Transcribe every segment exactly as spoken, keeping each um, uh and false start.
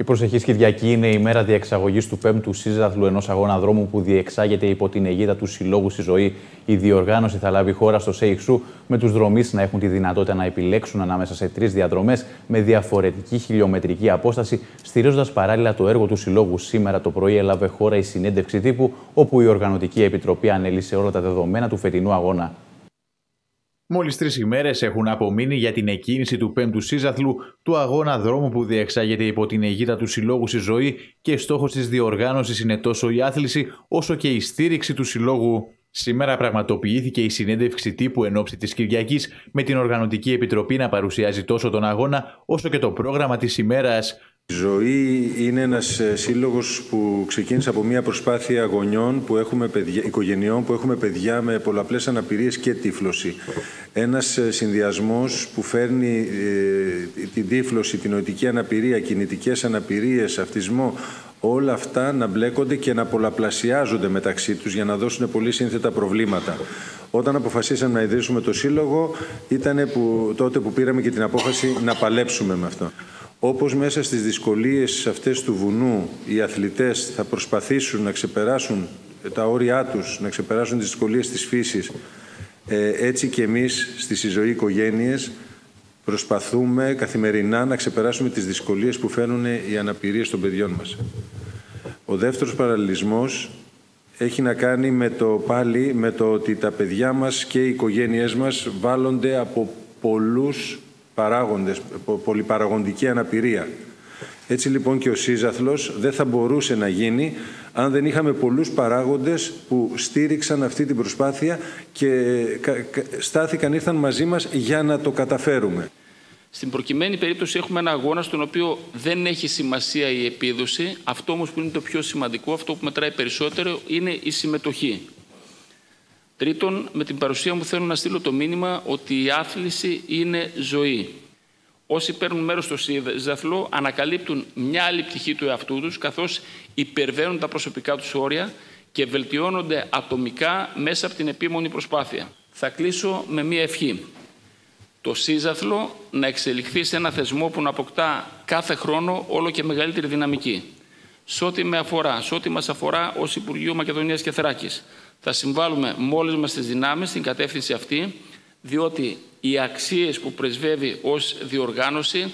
Η προσεχής Κυριακή είναι η μέρα διεξαγωγής του πέμπτου σύζαθλου, ενός αγώνα δρόμου που διεξάγεται υπό την αιγίδα του Συλλόγου στη Ζωή. Η διοργάνωση θα λάβει χώρα στο ΣΕΙΧΣΟΥ, με τους δρομείς να έχουν τη δυνατότητα να επιλέξουν ανάμεσα σε τρεις διαδρομές με διαφορετική χιλιομετρική απόσταση, στηρίζοντας παράλληλα το έργο του Συλλόγου. Σήμερα το πρωί έλαβε χώρα η συνέντευξη τύπου, όπου η Οργανωτική Επιτροπή ανέλησε όλα τα δεδομένα του φετινού αγώνα. Μόλις τρεις ημέρες έχουν απομείνει για την εκκίνηση του πέμπτου σύζαθλου, του αγώνα δρόμου που διεξάγεται υπό την αιγίδα του Συλλόγου στη Ζωή, και στόχος της διοργάνωσης είναι τόσο η άθληση όσο και η στήριξη του Συλλόγου. Σήμερα πραγματοποιήθηκε η συνέντευξη τύπου εν ώψη της Κυριακής, με την Οργανωτική Επιτροπή να παρουσιάζει τόσο τον αγώνα όσο και το πρόγραμμα της ημέρας. Η Ζωή είναι ένας σύλλογος που ξεκίνησε από μια προσπάθεια γονιών, που έχουμε παιδιά, οικογενειών που έχουμε παιδιά με πολλαπλές αναπηρίες και τύφλωση. Ένας συνδυασμός που φέρνει ε, την τύφλωση, την νοητική αναπηρία, κινητικές αναπηρίες, αυτισμό, όλα αυτά να μπλέκονται και να πολλαπλασιάζονται μεταξύ τους για να δώσουν πολύ σύνθετα προβλήματα. Όταν αποφασίσαμε να ιδρύσουμε το σύλλογο, ήταν που, τότε που πήραμε και την απόφαση να παλέψουμε με αυτό. Όπως μέσα στις δυσκολίες αυτές του βουνού οι αθλητές θα προσπαθήσουν να ξεπεράσουν τα όρια τους, να ξεπεράσουν τις δυσκολίες της φύσης, έτσι και εμείς στις Ζωή οικογένειες προσπαθούμε καθημερινά να ξεπεράσουμε τις δυσκολίες που φέρνουν οι αναπηρίες των παιδιών μας. Ο δεύτερος παραλληλισμός έχει να κάνει με το, πάλι με το ότι τα παιδιά μας και οι οικογένειές μας βάλλονται από πολλούς παράγοντες, πολυπαραγοντική αναπηρία. Έτσι λοιπόν και ο σύζαθλος δεν θα μπορούσε να γίνει αν δεν είχαμε πολλούς παράγοντες που στήριξαν αυτή την προσπάθεια και στάθηκαν, ήρθαν μαζί μας για να το καταφέρουμε. Στην προκειμένη περίπτωση έχουμε ένα αγώνα στον οποίο δεν έχει σημασία η επίδοση. Αυτό όμως που είναι το πιο σημαντικό, αυτό που μετράει περισσότερο, είναι η συμμετοχή. Τρίτον, με την παρουσία μου θέλω να στείλω το μήνυμα ότι η άθληση είναι ζωή. Όσοι παίρνουν μέρος στο σύζαθλο ανακαλύπτουν μια άλλη πτυχή του εαυτού τους, καθώς υπερβαίνουν τα προσωπικά τους όρια και βελτιώνονται ατομικά μέσα από την επίμονη προσπάθεια. Θα κλείσω με μια ευχή. Το σύζαθλο να εξελιχθεί σε ένα θεσμό που να αποκτά κάθε χρόνο όλο και μεγαλύτερη δυναμική. Σε ό,τι με αφορά, σε ό,τι μας αφορά ως Υπουργείο Μακεδονίας και Θράκης, θα συμβάλλουμε με όλες μας τις δυνάμεις στην κατεύθυνση αυτή, διότι οι αξίες που πρεσβεύει ως διοργάνωση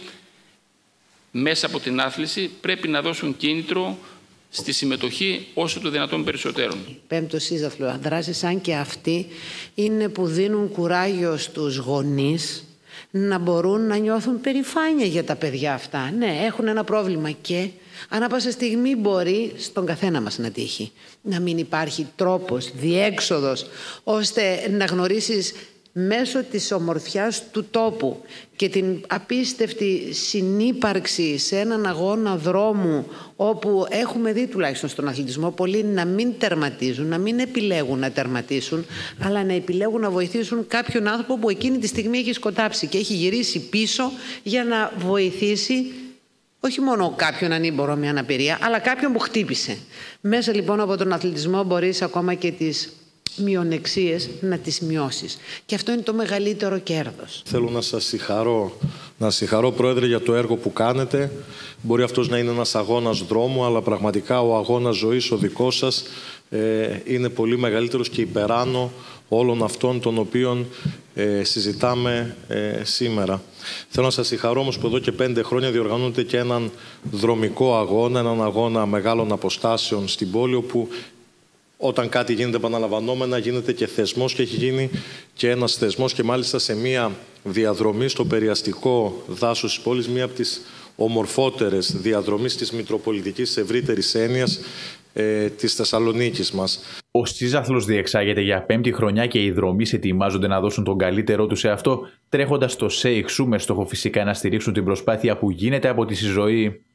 μέσα από την άθληση πρέπει να δώσουν κίνητρο στη συμμετοχή όσο το δυνατόν περισσότερων. Πέμπτο σύζαθλο δράση σαν και αυτή είναι που δίνουν κουράγιο στους γονείς να μπορούν να νιώθουν περηφάνεια για τα παιδιά αυτά. Ναι, έχουν ένα πρόβλημα και ανά πάσα στιγμή μπορεί στον καθένα μας να τύχει. Να μην υπάρχει τρόπος, διέξοδος, ώστε να γνωρίσεις μέσω της ομορφιάς του τόπου και την απίστευτη συνύπαρξη σε έναν αγώνα δρόμου, όπου έχουμε δει τουλάχιστον στον αθλητισμό πολλοί να μην τερματίζουν, να μην επιλέγουν να τερματίσουν, αλλά να επιλέγουν να βοηθήσουν κάποιον άνθρωπο που εκείνη τη στιγμή έχει σκοτάψει και έχει γυρίσει πίσω για να βοηθήσει όχι μόνο κάποιον ανήμπορο με αναπηρία, αλλά κάποιον που χτύπησε. Μέσα λοιπόν από τον αθλητισμό μπορείς ακόμα και τις μειονεξίες να τις μειώσεις. Και αυτό είναι το μεγαλύτερο κέρδος. Θέλω να σας συγχαρώ, να συγχαρώ Πρόεδρε για το έργο που κάνετε. Μπορεί αυτός να είναι ένας αγώνας δρόμου, αλλά πραγματικά ο αγώνας ζωής ο δικός σας ε, είναι πολύ μεγαλύτερος και υπεράνω όλων αυτών των οποίων ε, συζητάμε ε, σήμερα. Θέλω να σας συγχαρώ όμως που εδώ και πέντε χρόνια διοργανώνετε και έναν δρομικό αγώνα, έναν αγώνα μεγάλων αποστάσεων στην πόλη, όπου όταν κάτι γίνεται επαναλαμβανόμενα γίνεται και θεσμός, και έχει γίνει και ένας θεσμός, και μάλιστα σε μία διαδρομή στο περιαστικό δάσος της πόλης, μία από τις ομορφότερες διαδρομής της Μητροπολιτικής ευρύτερης έννοιας ε, της Θεσσαλονίκης μας. Ο σύζαθλος διεξάγεται για πέμπτη χρονιά και οι δρομείς ετοιμάζονται να δώσουν τον καλύτερό τους σε αυτό, τρέχοντας στο ΣΕΙΧΣΟΥ με στόχο φυσικά να στηρίξουν την προσπάθεια που γίνεται από τη Ζωή.